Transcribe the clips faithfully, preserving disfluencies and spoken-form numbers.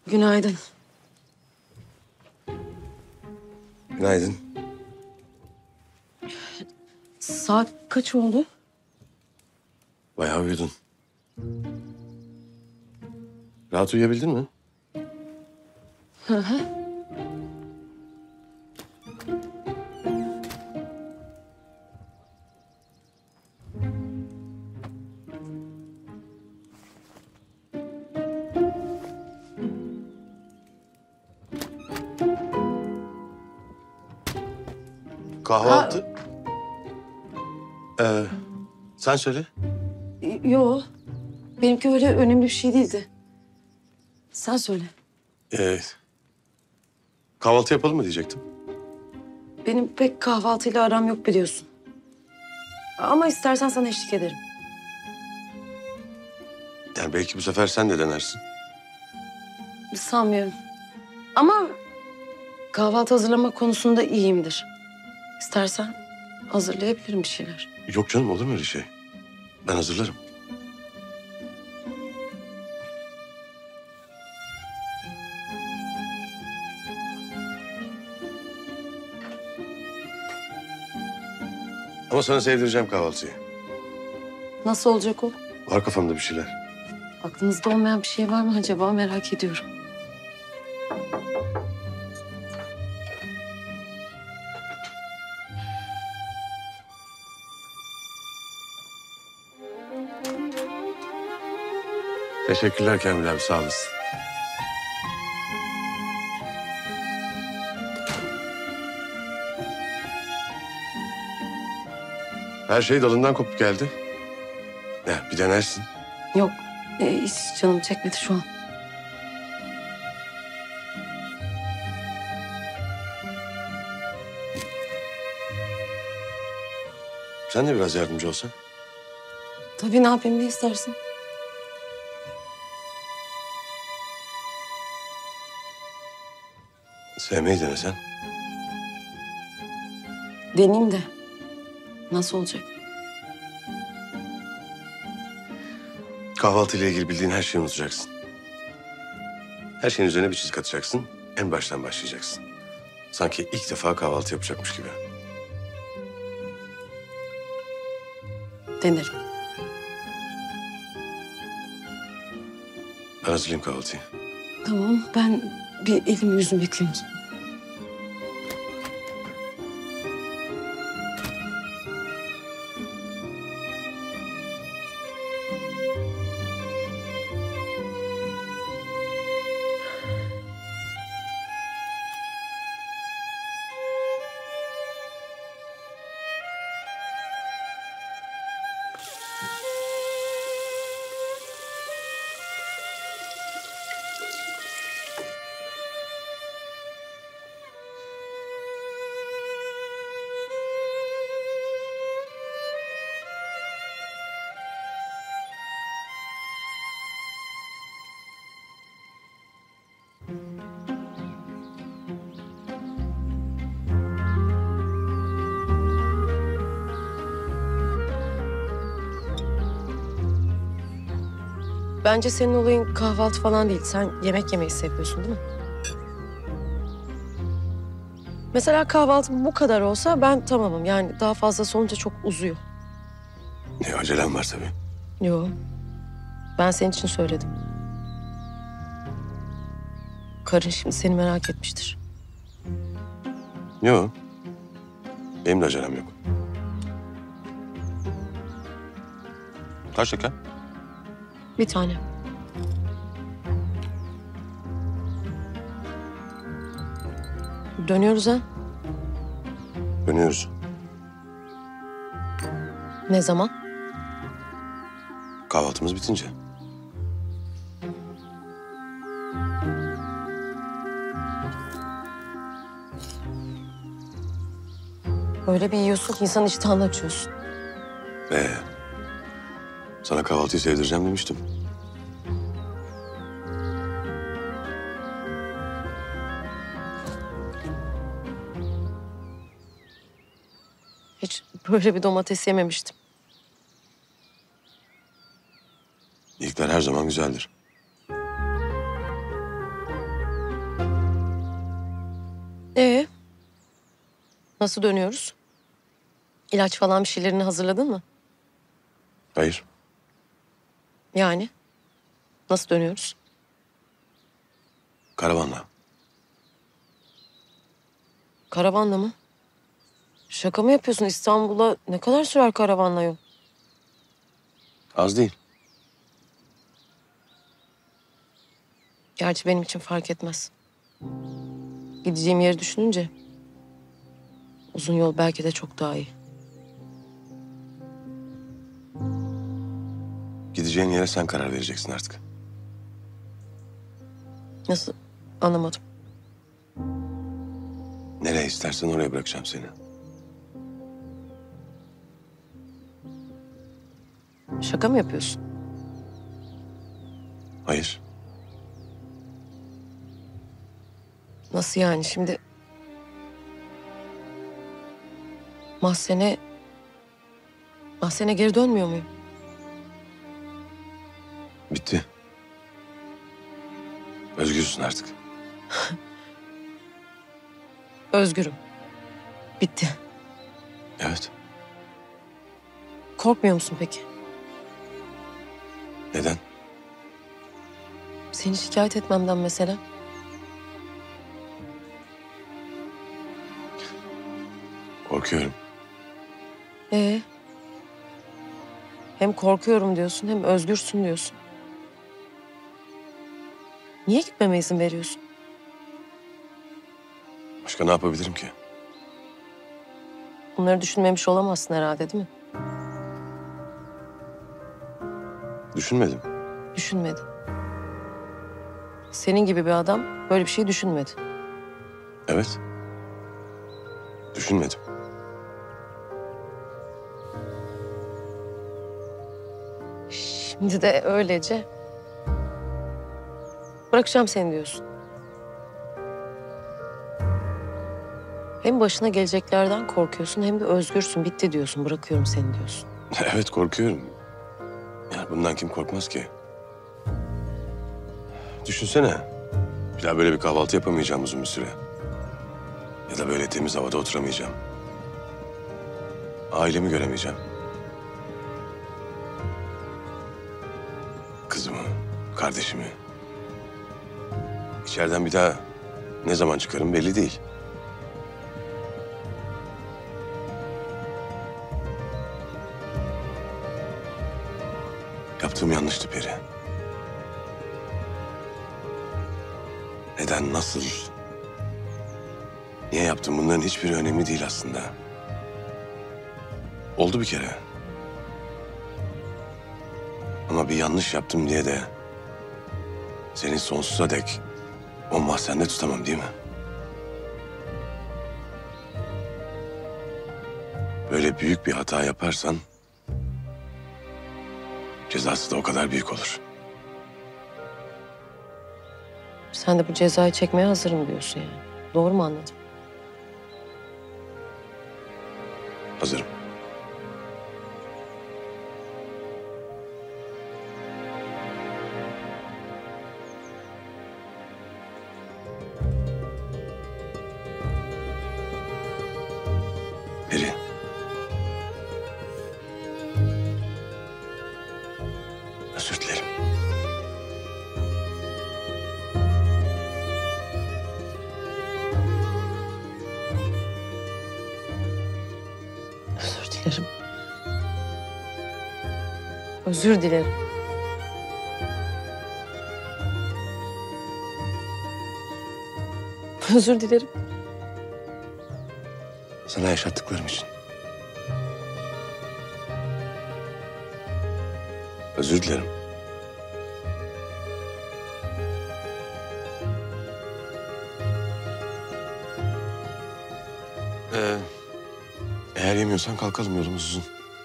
Günaydın. Günaydın. Saat kaç oldu? Bayağı uyudun. Rahat uyuyabildin mi? Hı hı. Kahvaltı... Ee, sen söyle. Yo. Benimki öyle önemli bir şey değildi. Sen söyle. Ee, kahvaltı yapalım mı diyecektim. Benim pek kahvaltıyla aram yok biliyorsun. Ama istersen sana eşlik ederim. Yani belki bu sefer sen de denersin. Sanmıyorum. Ama kahvaltı hazırlama konusunda iyiyimdir. İstersen hazırlayabilirim bir şeyler. Yok canım, olur mu öyle şey? Ben hazırlarım. Ama sana sevdireceğim kahvaltıyı. Nasıl olacak o? Var kafamda bir şeyler. Aklınızda olmayan bir şey var mı acaba, merak ediyorum. Teşekkürler Kamil abi, sağ olasın. Her şey dalından kopup geldi. Ya bir denersin. Yok, e, hiç canım çekmedi şu an. Sen de biraz yardımcı olsan. Tabii, ne yapayım, ne istersin? Sevmeyi denesen. Deneyeyim de. Nasıl olacak? Kahvaltıyla ilgili bildiğin her şeyi unutacaksın. Her şeyin üzerine bir çizik atacaksın. En baştan başlayacaksın. Sanki ilk defa kahvaltı yapacakmış gibi. Denerim. Ben hazırlayayım kahvaltıyı. Tamam, ben bir elimi yüzümü yıkayayım. Bence senin olayın kahvaltı falan değil. Sen yemek yemeyi seviyorsun, değil mi? Mesela kahvaltı bu kadar olsa ben tamamım. Yani daha fazlası olunca çok uzuyor. Ne acelem var tabii. Yo. Ben senin için söyledim. Karın şimdi seni merak etmiştir. Yok. Benim de acelem yok. Kaç dakika? Bir tane. Dönüyoruz ha? Dönüyoruz. Ne zaman? Kahvaltımız bitince. Öyle bir yiyorsun ki insan iştahını açıyorsun. Ee, sana kahvaltıyı sevdireceğim demiştim. Hiç böyle bir domates yememiştim. İlkler her zaman güzeldir. Nasıl dönüyoruz? İlaç falan bir şeylerini hazırladın mı? Hayır. Yani? Nasıl dönüyoruz? Karavanla. Karavanla mı? Şaka mı yapıyorsun? İstanbul'a ne kadar sürer karavanla yol? Az değil. Gerçi benim için fark etmez. Gideceğim yeri düşününce uzun yol belki de çok daha iyi. Gideceğin yere sen karar vereceksin artık. Nasıl? Anlamadım. Nereye istersen oraya bırakacağım seni. Şaka mı yapıyorsun? Hayır. Nasıl yani şimdi? Mahzene... Mahzene geri dönmüyor muyum? Bitti. Özgürsün artık. Özgürüm. Bitti. Evet. Korkmuyor musun peki? Neden? Seni şikayet etmemden mesela. Korkuyorum. Ee? Hem korkuyorum diyorsun hem özgürsün diyorsun. Niye gitmeme izin veriyorsun? Başka ne yapabilirim ki? Bunları düşünmemiş olamazsın herhalde, değil mi? Düşünmedim. Düşünmedin. Senin gibi bir adam böyle bir şey düşünmedi. Evet. Düşünmedim. Şimdi de öylece bırakacağım seni diyorsun. Hem başına geleceklerden korkuyorsun hem de özgürsün. Bitti diyorsun. Bırakıyorum seni diyorsun. Evet, korkuyorum. Yani bundan kim korkmaz ki? Düşünsene. Bir daha böyle bir kahvaltı yapamayacağım uzun bir süre. Ya da böyle temiz havada oturamayacağım. Ailemi göremeyeceğim. Kızımı, kardeşimi. İçeriden bir daha ne zaman çıkarım belli değil. Yaptığım yanlıştı Peri. Neden, nasıl, niye yaptım bunların hiçbir önemi değil aslında. Oldu bir kere. Ama bir yanlış yaptım diye de seni sonsuza dek o mahzende tutamam değil mi? Böyle büyük bir hata yaparsan cezası da o kadar büyük olur. Sen de bu cezayı çekmeye hazırım diyorsun yani. Doğru mu anladım? Hazırım. Peri. Özür dilerim. Özür dilerim. Özür dilerim. Özür dilerim. Sana yaşattıklarım için. Özür dilerim. Ee, eğer yemiyorsan kalkalım, yolumuz uzun.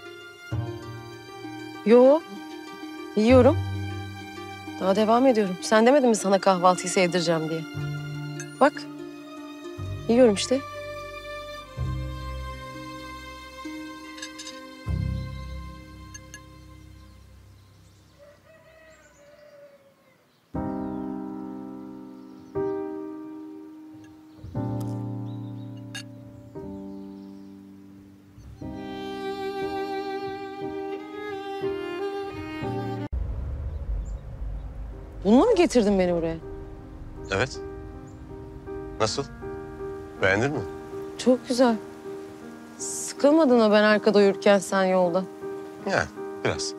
Yo, yiyorum. Daha devam ediyorum. Sen demedin mi sana kahvaltıyı sevdireceğim diye? Bak, yiyorum işte. Bununla mı getirdin beni buraya? Evet. Nasıl? Beğendin mi? Çok güzel. Sıkılmadın mı ben arkada uyurken sen yolda? Yani biraz.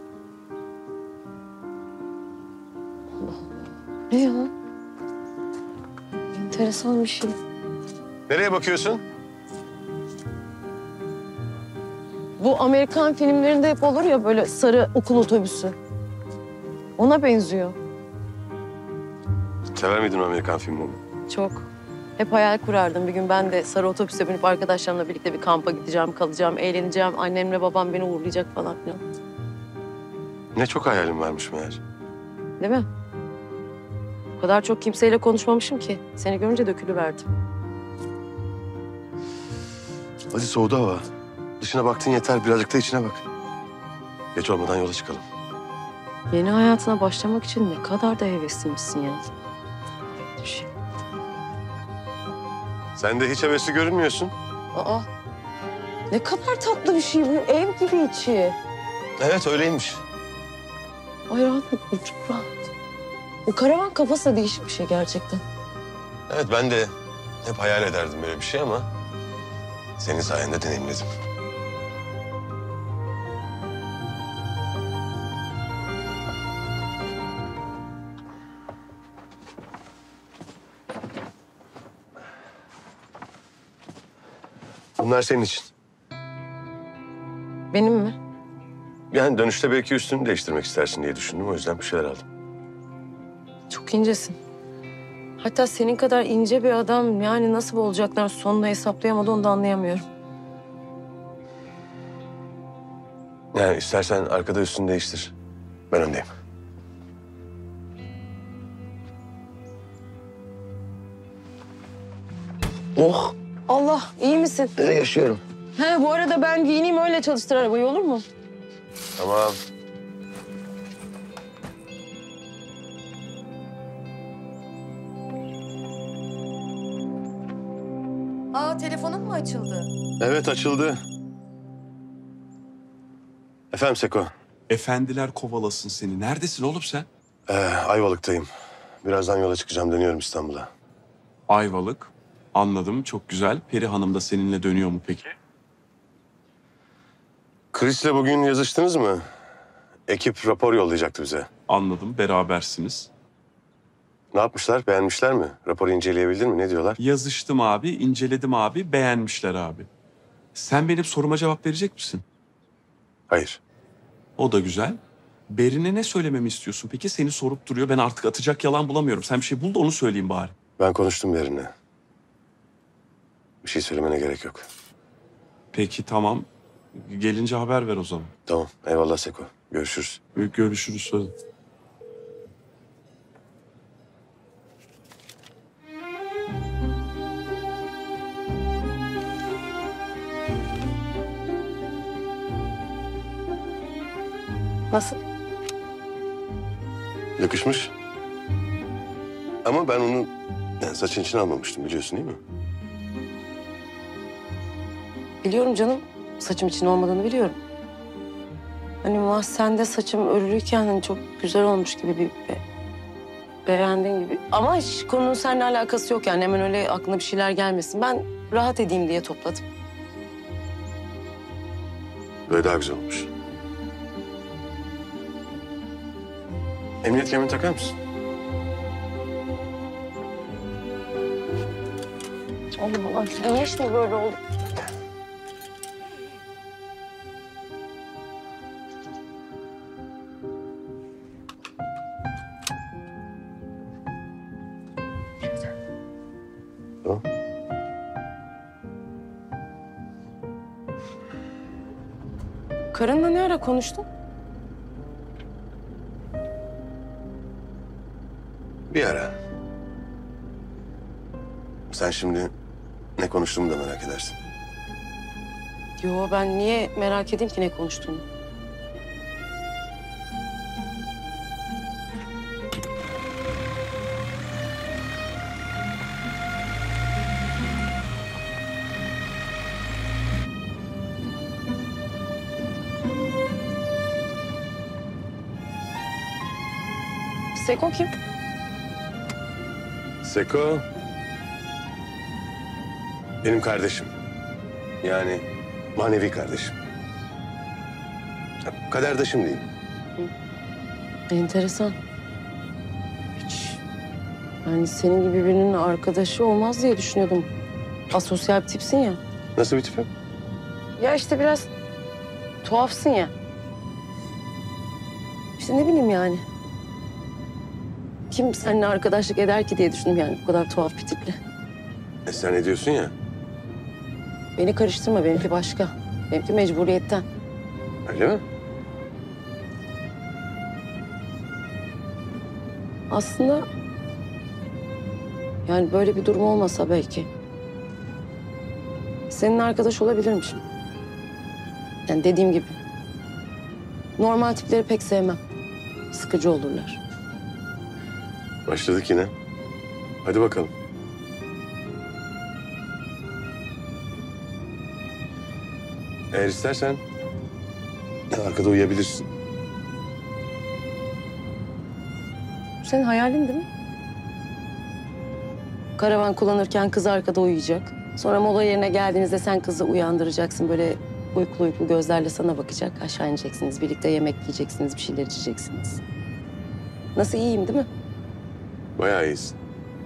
Ne ya? Enteresan bir şey. Nereye bakıyorsun? Bu Amerikan filmlerinde hep olur ya böyle sarı okul otobüsü. Ona benziyor. Sever miydin o Amerikan filmlerini? Çok. Hep hayal kurardım. Bir gün ben de sarı otobüse binip arkadaşlarımla birlikte bir kampa gideceğim, kalacağım, eğleneceğim. Annemle babam beni uğurlayacak falan filan. Ne çok hayalim varmış meğer. Değil mi? O kadar çok kimseyle konuşmamışım ki. Seni görünce dökülüverdim. Hadi soğudu hava. Dışına baktın yeter, birazcık da içine bak. Geç olmadan yola çıkalım. Yeni hayatına başlamak için ne kadar da hevesliymişsin ya. Düşün. Sen de hiç hevesli görünmüyorsun. Aa, ne kadar tatlı bir şey bu. Ev gibi içi. Evet, öyleymiş. Ay rahat mı? Çok rahat. O karavan kafası da değişik bir şey gerçekten. Evet, ben de hep hayal ederdim böyle bir şey ama... senin sayende deneyimledim. Bunlar senin için. Benim mi? Yani dönüşte belki üstünü değiştirmek istersin diye düşündüm. O yüzden bir şeyler aldım. Çok incesin. Hatta senin kadar ince bir adam yani nasıl olacaklar sonunu hesaplayamadı onu da anlayamıyorum. Yani istersen arkada üstünü değiştir. Ben öndeyim. Oh! Allah iyi misin? Nereye yaşıyorum? He bu arada ben giyineyim öyle çalıştır arabayı olur mu? Tamam. Aa telefonun mu açıldı? Evet, açıldı. Efendim Seko. Efendiler kovalasın seni. Neredesin oğlum sen? Ee, Ayvalık'tayım. Birazdan yola çıkacağım. Dönüyorum İstanbul'a. Ayvalık. Anladım. Çok güzel. Peri Hanım da seninle dönüyor mu peki? Chris'le bugün yazıştınız mı? Ekip rapor yollayacaktı bize. Anladım. Berabersiniz. Ne yapmışlar? Beğenmişler mi? Raporu inceleyebildin mi? Ne diyorlar? Yazıştım abi, inceledim abi, beğenmişler abi. Sen benim soruma cevap verecek misin? Hayır. O da güzel. Berin'e ne söylememi istiyorsun peki? Seni sorup duruyor. Ben artık atacak yalan bulamıyorum. Sen bir şey bul da onu söyleyeyim bari. Ben konuştum Berin'le. Bir şey söylemene gerek yok. Peki tamam. Gelince haber ver o zaman. Tamam. Eyvallah Seko. Görüşürüz. Görüşürüz söz. Nasıl? Yakışmış. Ama ben onu yani saçın için almamıştım, biliyorsun değil mi? Biliyorum canım. Saçım için olmadığını biliyorum. Hani mahzende saçım örülüyken hani çok güzel olmuş gibi bir be, beğendiğin gibi. Ama hiç konunun seninle alakası yok yani. Hemen öyle aklına bir şeyler gelmesin. Ben rahat edeyim diye topladım. Böyle daha güzel olmuş. Emniyet kemerini takar mısın? Allah Allah. Ne iş mi böyle oldu? Tamam. Karınla ne ara konuştun? Bir ara. Sen şimdi ne konuştuğumu da merak edersin. Yo ben niye merak edeyim ki ne konuştuğunu? Seko kim? Seko benim kardeşim. Yani manevi kardeşim. Ya, kaderdaşım diyeyim. Enteresan. Hiç yani senin gibi birinin arkadaşı olmaz diye düşünüyordum. Asosyal bir tipsin ya. Nasıl bir tipim? Ya işte biraz tuhafsın ya. İşte ne bileyim yani. Kim seninle arkadaşlık eder ki diye düşündüm yani bu kadar tuhaf bir tiple. E sen ne diyorsun ya? Beni karıştırma, benimki başka. Benimki mecburiyetten. Öyle mi? Aslında yani böyle bir durum olmasa belki senin arkadaş olabilirmişim. Yani dediğim gibi normal tipleri pek sevmem. Sıkıcı olurlar. Başladık yine. Hadi bakalım. Eğer istersen arkada uyuyabilirsin. Bu senin hayalin değil mi? Karavan kullanırken kız arkada uyuyacak. Sonra mola yerine geldiğinizde sen kızı uyandıracaksın. Böyle uykulu uykulu gözlerle sana bakacak. Aşağı ineceksiniz. Birlikte yemek yiyeceksiniz. Bir şeyler içeceksiniz. Nasıl, iyiyim değil mi? Bayağı iyisin.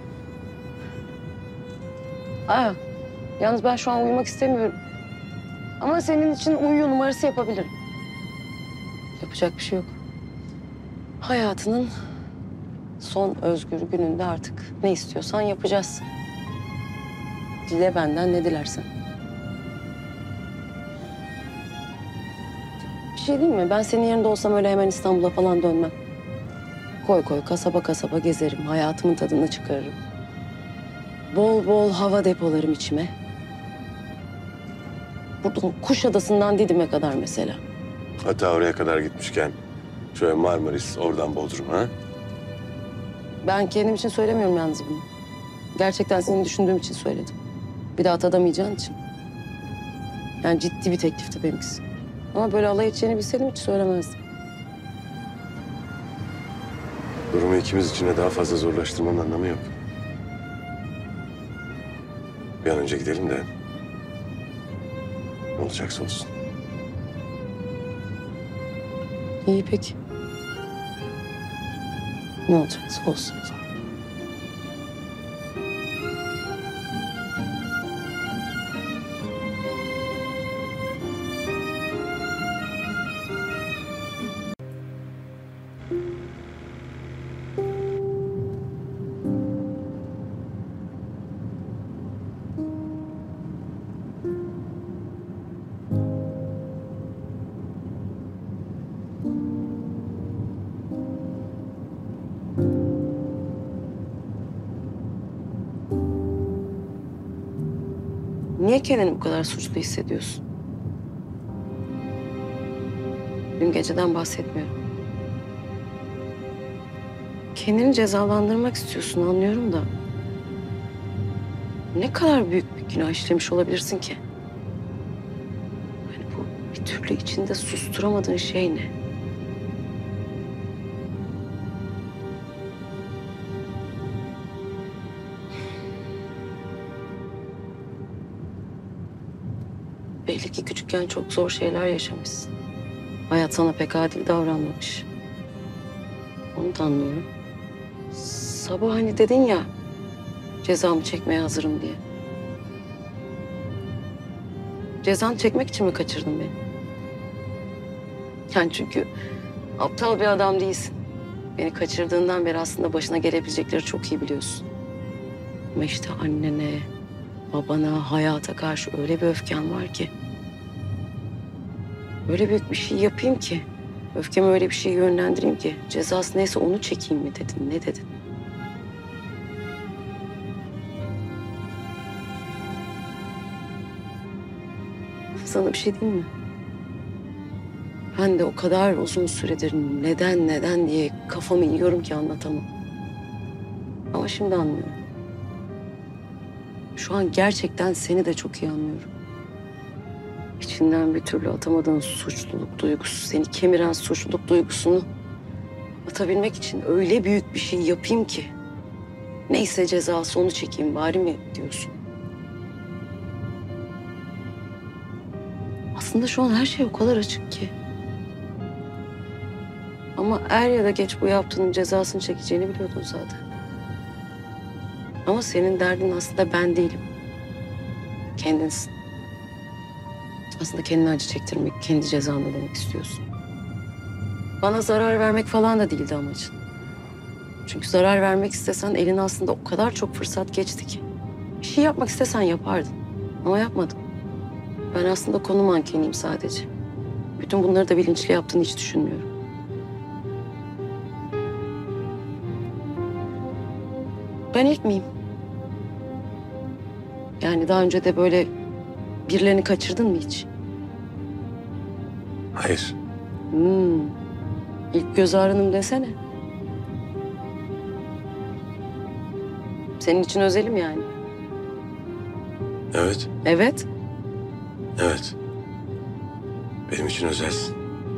Aa, yalnız ben şu an uyumak istemiyorum. Ama senin için uyuyor numarası yapabilirim. Yapacak bir şey yok. Hayatının son özgür gününde artık ne istiyorsan yapacağız. Dile benden ne dilersen. Bir şey diyeyim mi? Ben senin yerinde olsam öyle hemen İstanbul'a falan dönmem. Koy koy kasaba kasaba gezerim. Hayatımın tadını çıkarırım. Bol bol hava depolarım içime. Buradan Kuşadası'ndan Didim'e kadar mesela. Hatta oraya kadar gitmişken şöyle Marmaris, oradan Bodrum ha? Ben kendim için söylemiyorum yalnız bunu. Gerçekten seni düşündüğüm için söyledim. Bir daha tadamayacağın için. Yani ciddi bir teklifti benimkisi. Ama böyle alay edeceğini bilseydim hiç söylemezdim. Durumu ikimiz için de daha fazla zorlaştırmanın anlamı yok. Bir an önce gidelim de ne olacaksa olsun. İyi peki. Ne olacaksa olsun. Niye kendini bu kadar suçlu hissediyorsun? Dün geceden bahsetmiyorum. Kendini cezalandırmak istiyorsun anlıyorum da. Ne kadar büyük bir günah işlemiş olabilirsin ki? Yani bu bir türlü içinde susturamadığın şey ne? Belli ki küçükken çok zor şeyler yaşamışsın. Hayat sana pek adil davranmamış. Onu da anlıyorum. Sabah hani dedin ya, cezamı çekmeye hazırım diye. Cezanı çekmek için mi kaçırdın beni? Yani çünkü aptal bir adam değilsin. Beni kaçırdığından beri aslında başına gelebilecekleri çok iyi biliyorsun. Ama işte annene, babana, hayata karşı öyle bir öfken var ki. Öyle büyük bir şey yapayım ki, öfkemi öyle bir şey yönlendireyim ki, cezası neyse onu çekeyim mi dedin, ne dedin? Sana bir şey diyeyim mi? Ben de o kadar uzun süredir neden neden diye kafamı yiyorum ki anlatamam. Ama şimdi anlıyorum. Şu an gerçekten seni de çok iyi anlıyorum. İçinden bir türlü atamadığın suçluluk duygusu, seni kemiren suçluluk duygusunu atabilmek için öyle büyük bir şey yapayım ki Neyse cezası onu çekeyim bari mi diyorsun? Aslında şu an her şey o kadar açık ki. Ama er ya da geç bu yaptığının cezasını çekeceğini biliyordun zaten. Ama senin derdin aslında ben değilim. Kendinsin. Aslında kendine acı çektirmek, kendi cezanı demek istiyorsun. Bana zarar vermek falan da değildi amacın. Çünkü zarar vermek istesen eline aslında o kadar çok fırsat geçti ki. Bir şey yapmak istesen yapardın. Ama yapmadın. Ben aslında konu mankeniyim sadece. Bütün bunları da bilinçli yaptığını hiç düşünmüyorum. Ben ilk miyim? Yani daha önce de böyle birilerini kaçırdın mı hiç? Hayır. Hmm. İlk göz ağrınım desene. Senin için özelim yani. Evet. Evet. Evet. Benim için özelsin.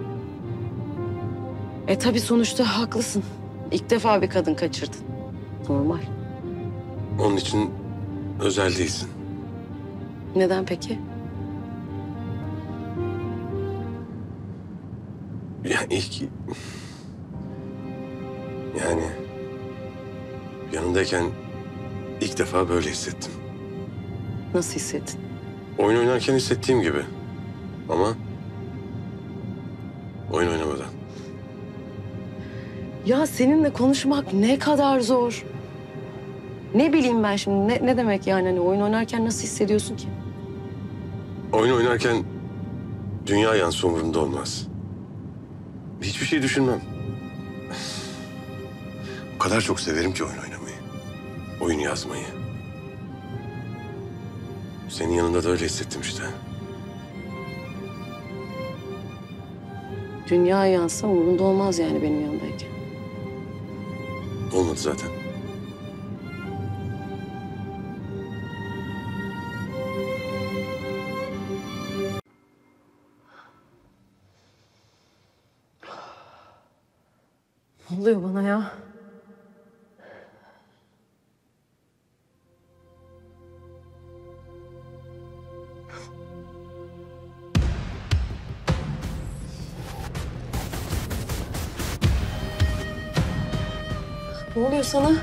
E tabii sonuçta haklısın. İlk defa bir kadın kaçırdın. Normal. Onun için özel değilsin. Neden peki? Ya ilk... Yani... Yanındayken ilk defa böyle hissettim. Nasıl hissettin? Oyun oynarken hissettiğim gibi. Ama... Oyun oynamadan. Ya seninle konuşmak ne kadar zor. Ne bileyim ben şimdi ne, ne demek yani hani oyun oynarken nasıl hissediyorsun ki? Oyun oynarken dünya yansı umurumda olmaz. Hiçbir şey düşünmem. O kadar çok severim ki oyun oynamayı. Oyun yazmayı. Senin yanında da öyle hissettim işte. Dünya yansa umurunda olmaz yani benim yanındayken. Olmadı zaten. Ne oluyor bana ya? Ne oluyor sana?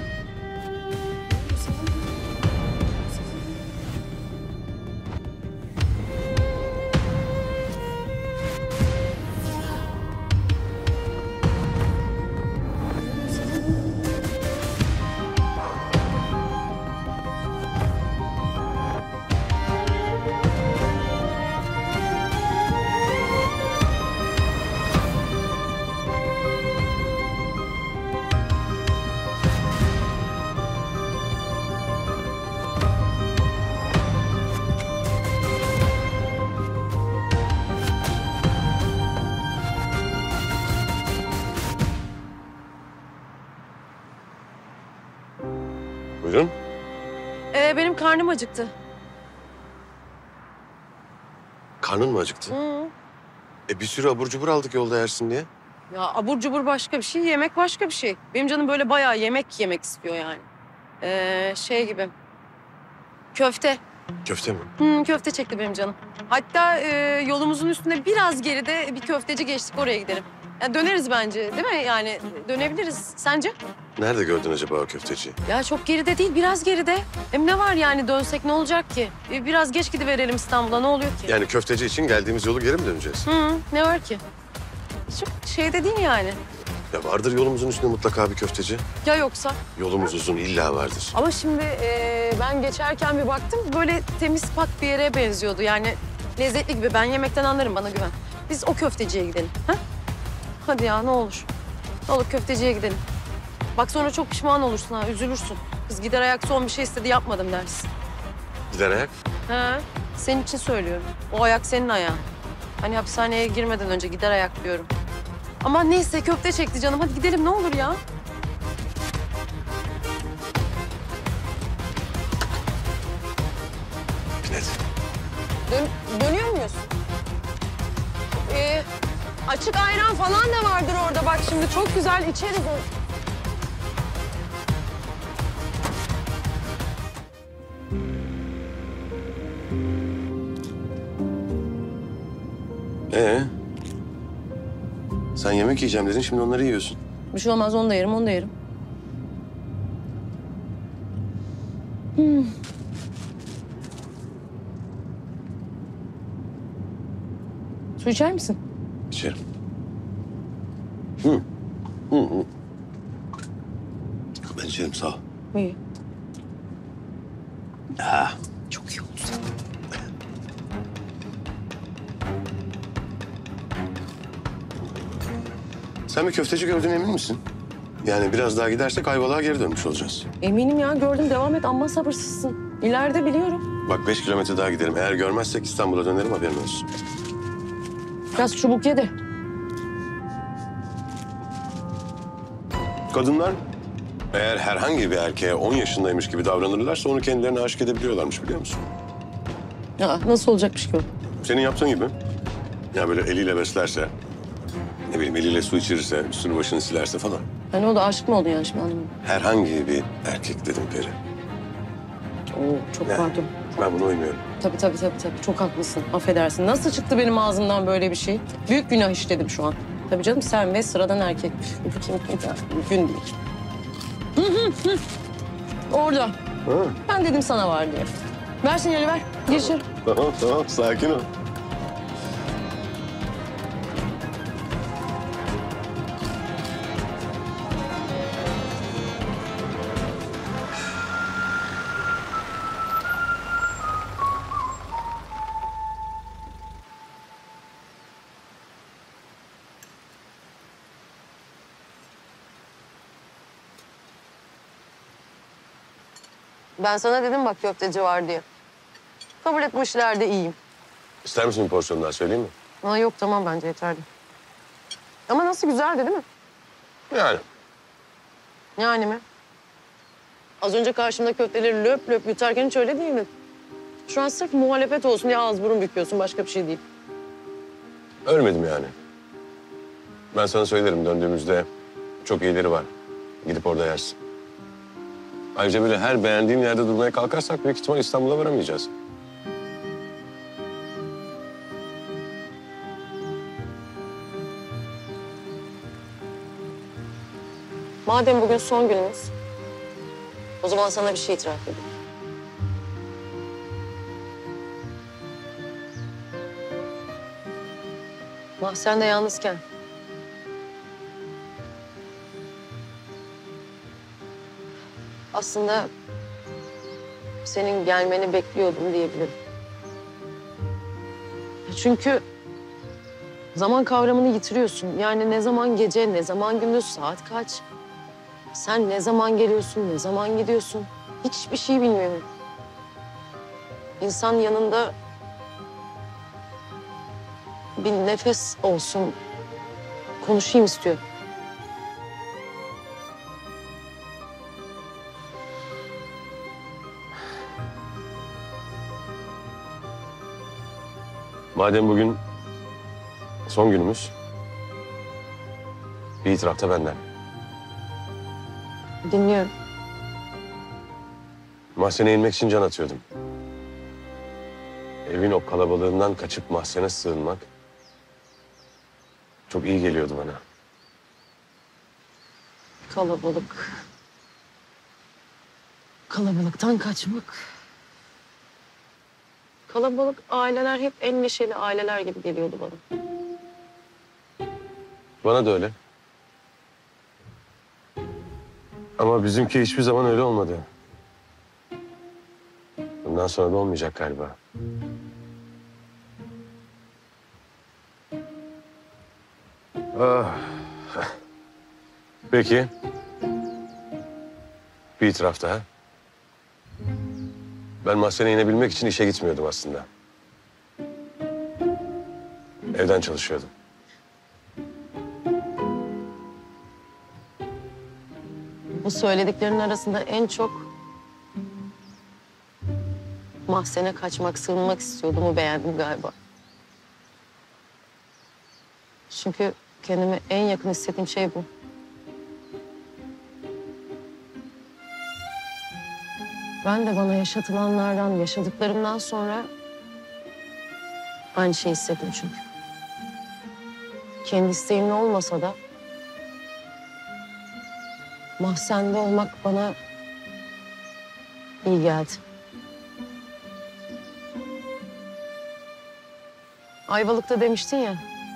Buyurun. Ee, benim karnım acıktı. Karnın mı acıktı? Hı. E bir sürü abur cubur aldık yolda yersin diye. Ya abur cubur başka bir şey, yemek başka bir şey. Benim canım böyle bayağı yemek yemek istiyor yani. Ee, şey gibi. Köfte. Köfte mi? Hmm, köfte çekti benim canım. Hatta e, yolumuzun üstünde biraz geride bir köfteci geçtik, oraya gidelim. Yani döneriz bence değil mi? Yani dönebiliriz. Sence? Nerede gördün acaba o köfteciyi? Ya çok geride değil, biraz geride. Hem ne var yani dönsek ne olacak ki? E, Biraz geç gidiverelim İstanbul'a, ne oluyor ki? Yani köfteci için geldiğimiz yolu geri mi döneceğiz? Hı, ne var ki? Çok şey de değil yani. Ya vardır yolumuzun üstünde mutlaka bir köfteci. Ya yoksa? Yolumuz uzun, illa vardır. Ama şimdi e, ben geçerken bir baktım, böyle temiz pak bir yere benziyordu. Yani lezzetli gibi. Ben yemekten anlarım, bana güven. Biz o köfteciye gidelim. Ha? Hadi ya, ne olur. Ne olur köfteciye gidelim. Bak sonra çok pişman olursun ha, üzülürsün. Kız gider ayak son bir şey istedi, yapmadım dersin. Gider ayak. Ha, senin için söylüyorum. O ayak senin ayağın. Hani hapishaneye girmeden önce gider ayak diyorum. Ama neyse, köfte çekti canım. Hadi gidelim ne olur ya. Bin hadi. Dön dönüyor muyuz? Ee, açık ayran falan da vardır orada. Bak şimdi çok güzel içeriz. Ee? Sen yemek yiyeceğim dedin, şimdi onları yiyorsun. Bir şey olmaz, onu da yerim, onu da yerim. Hmm. Su içer misin? İçerim. Hı. Hı hı. Ben içerim, sağ ol. İyi. Ah. Çok iyi oldu. Sen bir köfteci gördüğüne emin misin? Yani biraz daha gidersek Ayvalık'a geri dönmüş olacağız. Eminim ya, gördüm. Devam et, amma sabırsızsın. İleride biliyorum. Bak beş kilometre daha giderim. Eğer görmezsek İstanbul'a dönerim, haberin olsun. Biraz çubuk ye de. Kadınlar eğer herhangi bir erkeğe on yaşındaymış gibi davranırlarsa onu kendilerine aşık edebiliyorlarmış, biliyor musun? Ya nasıl olacakmış ki o? Senin yaptığın gibi. Ya böyle eliyle beslerse, ne bileyim eliyle su içirirse, üstünü başını silerse falan. Yani o da aşık mı oldu yani şimdi anlamadım. Herhangi bir erkek dedim Peri. Oo, çok Yani pardon. ben buna uymuyorum. Tabii tabii tabii tabii. Çok haklısın. Affedersin. Nasıl çıktı benim ağzımdan böyle bir şey? Büyük günah işledim şu an. Tabii canım, sen ve sıradan erkek. Mümkün değil. Hı hı hı. Orada. Ha. Ben dedim sana var diye. Ver sinyali, ver. Gir içeri. Tamam tamam, sakin ol. Ben sana dedim bak, köfteci var diye. Kabul et, bu işlerde iyiyim. İster misin bir porsiyon daha, söyleyeyim mi? Aa, yok tamam, bence yeterli. Ama nasıl, güzeldi değil mi? Yani. Yani mi? Az önce karşımda köfteleri löp löp yutarken hiç öyle değil mi? Şu an sırf muhalefet olsun diye ağız burun büküyorsun, başka bir şey değil. Ölmedim yani. Ben sana söylerim, döndüğümüzde çok iyileri var. Gidip orada yersin. Ayrıca böyle her beğendiğin yerde durmaya kalkarsak büyük ihtimal İstanbul'a varamayacağız. Madem bugün son günümüz, o zaman sana bir şey itiraf edeyim. Mahzende yalnızken aslında senin gelmeni bekliyordum diyebilirim. Çünkü zaman kavramını yitiriyorsun. Yani ne zaman gece, ne zaman gündüz, saat kaç? Sen ne zaman geliyorsun, ne zaman gidiyorsun? Hiçbir şey bilmiyorum. İnsan yanında bir nefes olsun, konuşayım istiyor. Madem bugün son günümüz, bir itiraf da benden. Dinliyorum. Mahzene inmek için can atıyordum. Evin o kalabalığından kaçıp mahzene sığınmak çok iyi geliyordu bana. Kalabalık. Kalabalıktan kaçmak. Kalabalık aileler hep en neşeli aileler gibi geliyordu bana. Bana da öyle. Ama bizimki hiçbir zaman öyle olmadı. Bundan sonra da olmayacak galiba. Ah. Peki. Bir itiraf daha. Ben mahzene inebilmek için işe gitmiyordum aslında. Evden çalışıyordum. Bu söylediklerinin arasında en çok mahzene kaçmak, sığınmak istiyordumu beğendim galiba. Çünkü kendime en yakın hissettiğim şey bu. Ben de bana yaşatılanlardan, yaşadıklarımdan sonra aynı şeyi hissettim çünkü. kendi isteğimle olmasa da mahzende olmak bana iyi geldi. Ayvalık'ta demiştin ya.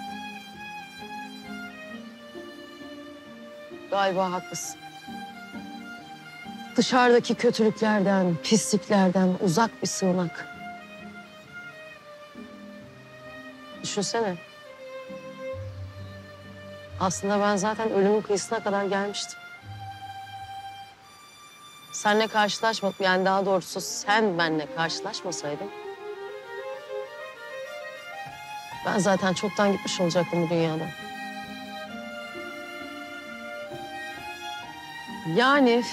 Galiba haklısın. Dışarıdaki kötülüklerden, pisliklerden uzak bir sığınak. Düşünsene. Aslında ben zaten ölümün kıyısına kadar gelmiştim. Seninle karşılaşmadım, yani daha doğrusu sen benimle karşılaşmasaydın... ben zaten çoktan gitmiş olacaktım bu dünyadan. Yani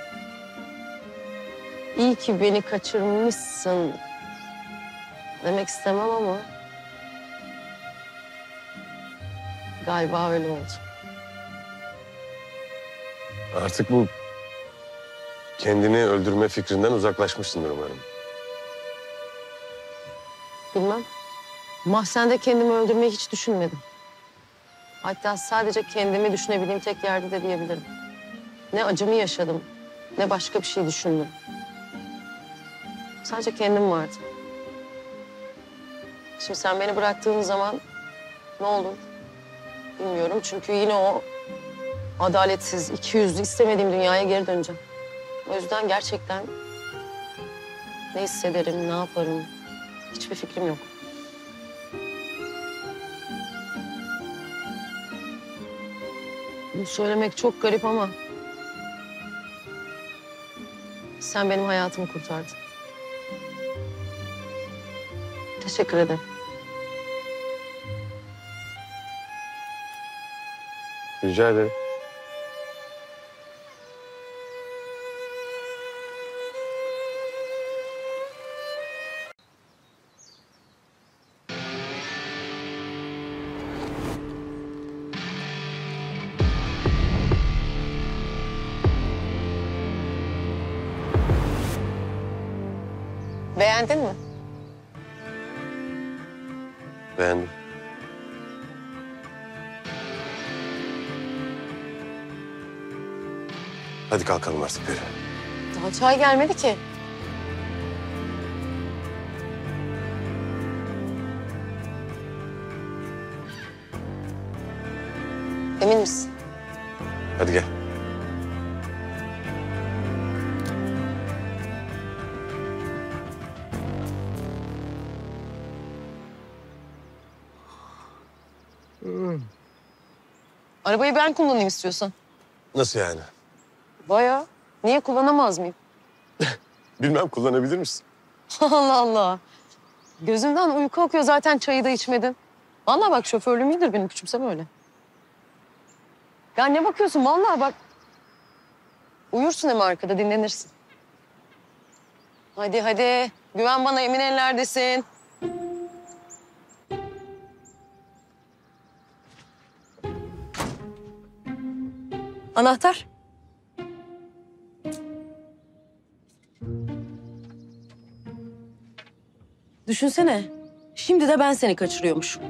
iyi ki beni kaçırmışsın demek istemem ama galiba öyle oldu. Artık bu kendini öldürme fikrinden uzaklaşmışsındır umarım. Bilmem. Mahzende kendimi öldürmeyi hiç düşünmedim. Hatta sadece kendimi düşünebildiğim tek yerde de diyebilirim. Ne acımı yaşadım, ne başka bir şey düşündüm. Sadece kendim vardı. Şimdi sen beni bıraktığın zaman ne olur bilmiyorum. Çünkü yine o adaletsiz, ikiyüzlü, istemediğim dünyaya geri döneceğim. O yüzden gerçekten ne hissederim, ne yaparım hiçbir fikrim yok. Bunu söylemek çok garip ama sen benim hayatımı kurtardın. Teşekkür ederim. Rica ederim. Beğendin mi? Beğendim. Hadi kalkalım artık Peri. Daha çay gelmedi ki. Emin misin? Hadi gel. Arabayı ben kullanayım istiyorsan. Nasıl yani? Bayağı. Niye kullanamaz mıyım? Bilmem, kullanabilir misin? Allah Allah. Gözümden uyku akıyor, zaten çayı da içmedin. Vallahi bak, şoförlüğüm iyidir benim, küçümseme öyle. Ya ne bakıyorsun, vallahi bak. Uyursun hem arkada, dinlenirsin. Hadi hadi, güven bana, emin ellerdesin. Anahtar. Düşünsene, şimdi de ben seni kaçırıyormuşum.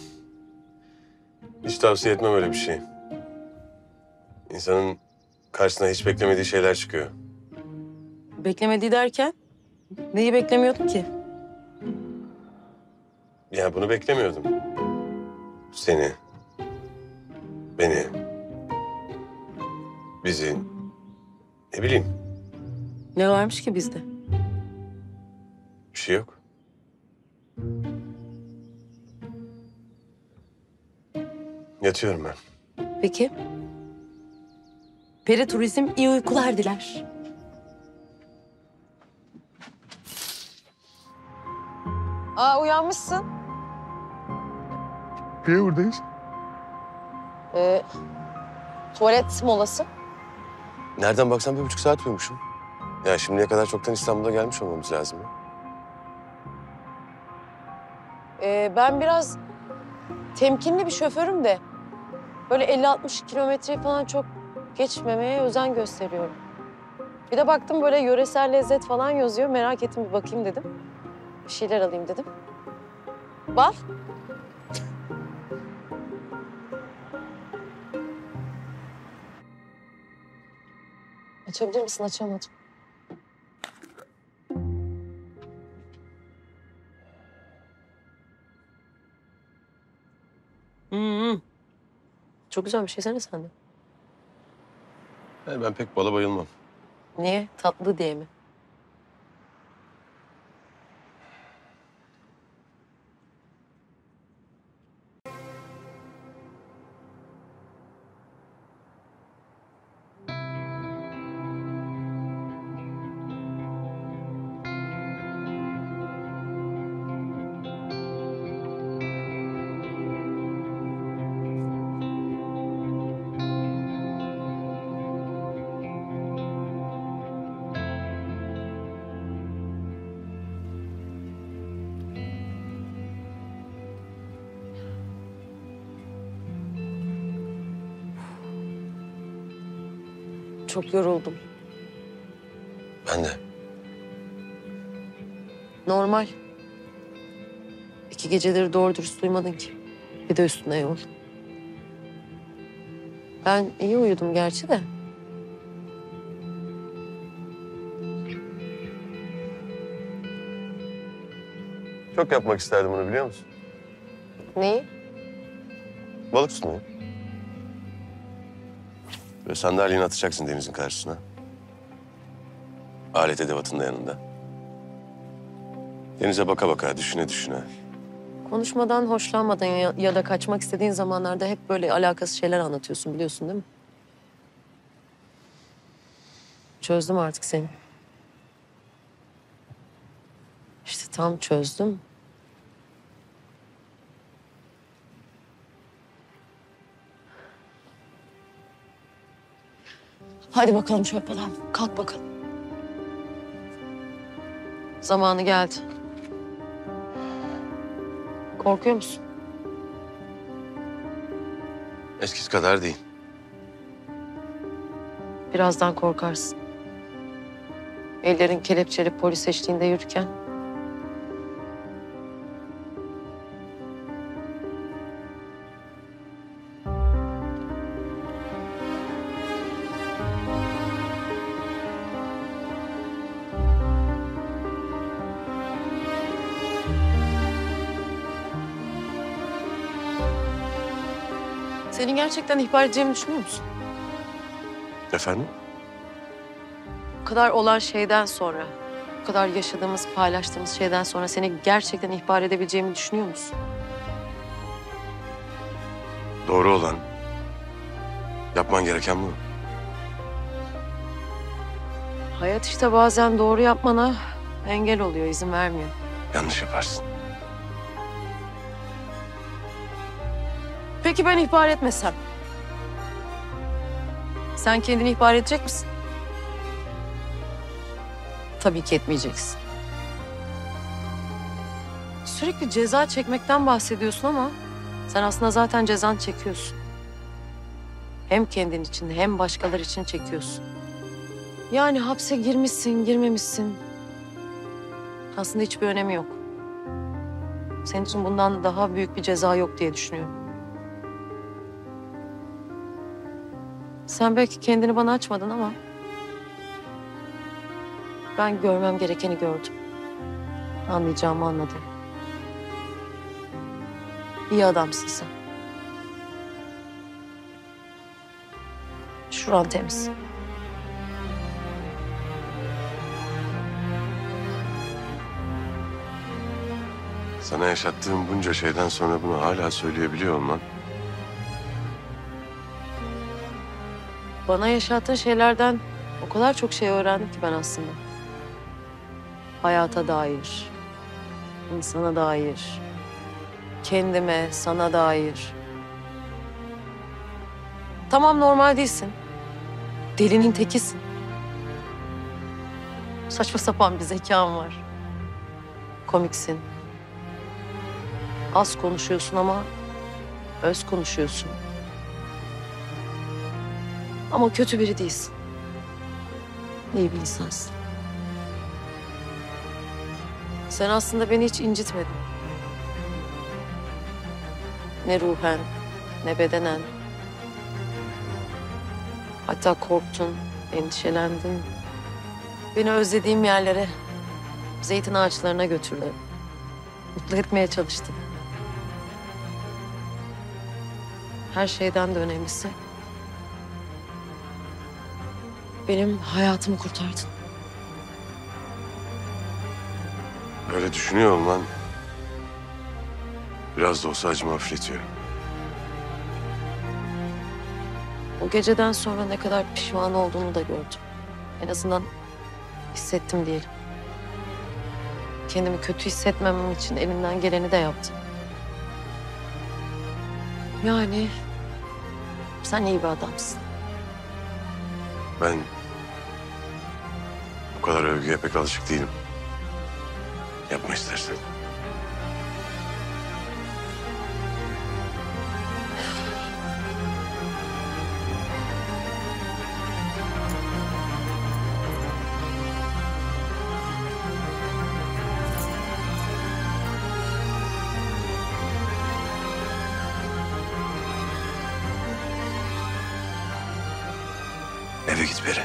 Hiç tavsiye etmem öyle bir şey. İnsanın karşısına hiç beklemediği şeyler çıkıyor. Beklemediği derken, neyi beklemiyordun ki? Ya bunu beklemiyordum. Seni, beni, bizi, ne bileyim, Ne varmış ki bizde? bir şey yok. Yatıyorum ben. Peki. Peri Turizm iyi uykular diler. Aa, uyanmışsın. Niye buradayız? Ee, tuvalet molası. Nereden baksan bir buçuk saat uyumuşum. Ya şimdiye kadar çoktan İstanbul'a gelmiş olmamız lazım. ya. Ee, ben biraz temkinli bir şoförüm de böyle elli altmış kilometreyi falan çok geçmemeye özen gösteriyorum. Bir de baktım böyle yöresel lezzet falan yazıyor. Merak ettim, bir bakayım dedim. Bir şeyler alayım dedim. Bal. Açabilir misin? Açamadım. Hmm. Çok güzel bir şey sene sen de. Yani ben pek bala bayılmam. Niye? Tatlı diye mi? Çok yoruldum. Ben de. Normal. İki gecedir doğru dürüst uyumadın ki. Bir de üstüne yol. Ben iyi uyudum gerçi de. Çok yapmak isterdim bunu, biliyor musun? Neyi? Balık tutmayı. Böyle sandalyeni atacaksın denizin karşısına. Alet edevatın da yanında. Denize baka baka, düşüne düşüne. Konuşmadan hoşlanmadan ya, ya da kaçmak istediğin zamanlarda hep böyle alakasız şeyler anlatıyorsun, biliyorsun değil mi? Çözdüm artık seni. İşte tam çözdüm. Hadi bakalım çöp adam. Kalk bakalım. Zamanı geldi. Korkuyor musun? Eskisi kadar değil. Birazdan korkarsın. Ellerin kelepçeli polis eşliğinde yürürken. Senin gerçekten ihbar edeceğimi düşünüyor musun? Efendim? Bu kadar olan şeyden sonra, bu kadar yaşadığımız, paylaştığımız şeyden sonra seni gerçekten ihbar edebileceğimi düşünüyor musun? Doğru olan, yapman gereken bu. Hayat işte bazen doğru yapmana engel oluyor, izin vermiyor. Yanlış yaparsın. Peki ben ihbar etmesem? Sen kendini ihbar edecek misin? Tabii ki etmeyeceksin. Sürekli ceza çekmekten bahsediyorsun ama sen aslında zaten cezanı çekiyorsun. Hem kendin için hem başkaları için çekiyorsun. Yani hapse girmişsin, girmemişsin. Aslında hiçbir önemi yok. Senin için bundan daha büyük bir ceza yok diye düşünüyorum. Sen belki kendini bana açmadın ama ben görmem gerekeni gördüm. Anlayacağımı anladım. İyi adamsın sen. Şuran temiz. Sana yaşattığım bunca şeyden sonra bunu hala söyleyebiliyor olman... Bana yaşattığın şeylerden o kadar çok şey öğrendim ki ben aslında. Hayata dair, insana dair, kendime, sana dair. Tamam, normal değilsin. Delinin tekisin. Saçma sapan bir zekan var. Komiksin. Az konuşuyorsun ama öz konuşuyorsun. Ama kötü biri değilsin. İyi bir insansın. Sen aslında beni hiç incitmedin. Ne ruhen, ne bedenen. Hatta korktun, endişelendim. Beni özlediğim yerlere, zeytin ağaçlarına götürdü. Mutlu etmeye çalıştı. Her şeyden de önemlisi, benim hayatımı kurtardın. Öyle düşünüyor olman biraz da olsa acımı hafifletiyor. O geceden sonra ne kadar pişman olduğunu da gördüm. En azından hissettim diyelim. Kendimi kötü hissetmemem için elimden geleni de yaptım. Yani sen iyi bir adamsın. Ben bu kadar övgüye pek alışık değilim. Yapma istersen. Eve git Peri.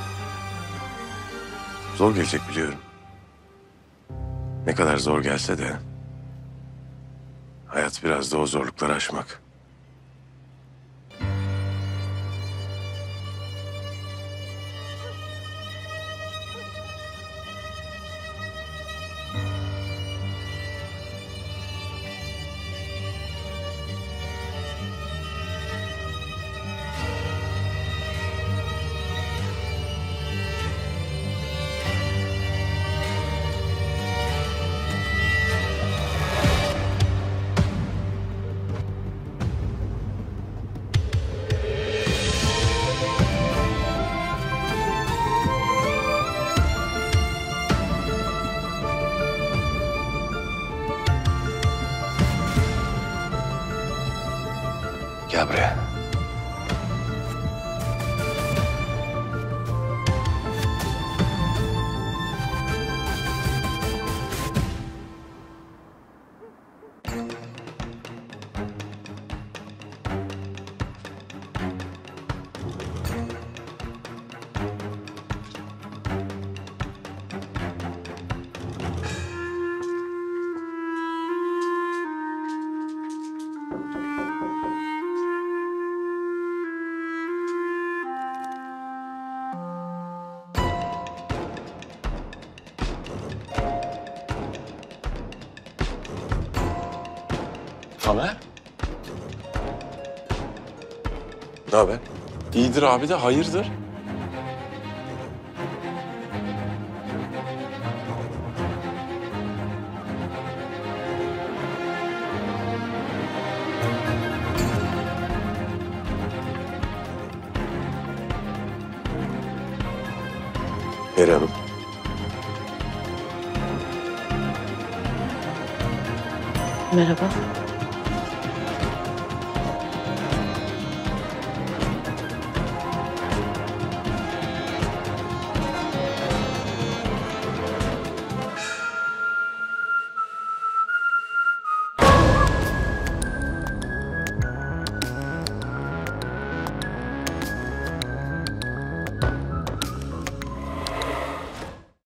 Zor gelecek biliyorum. Ne kadar zor gelse de hayat biraz da o zorlukları aşmak. Gel buraya. Tamer. Ne haber? İyidir abi de hayırdır? Peri Hanım. Merhaba.